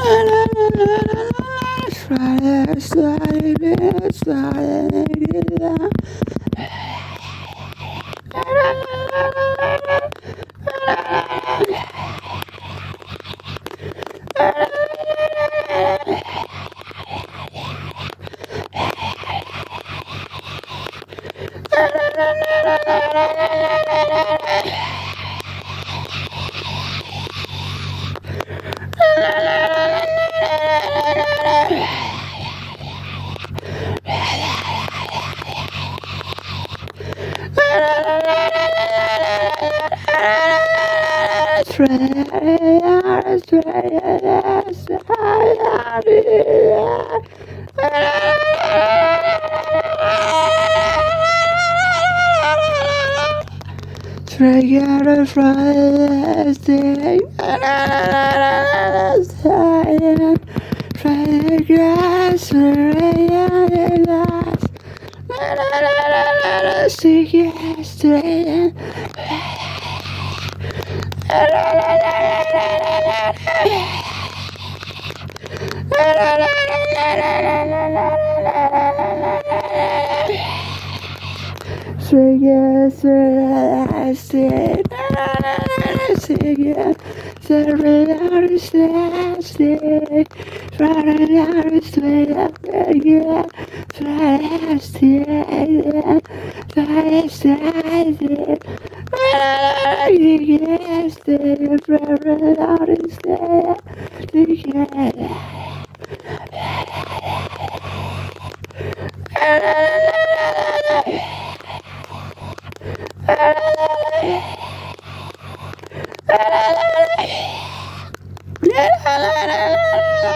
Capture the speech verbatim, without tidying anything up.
Slide, slide it, slide it down. Trigger Friday, Trigger, trigger, stick, trigger, trigger, stick, stick, trigger, stick, trigger, trigger, stick, trigger, stick, trigger, stick, trigger, stick, together. La la la la la la.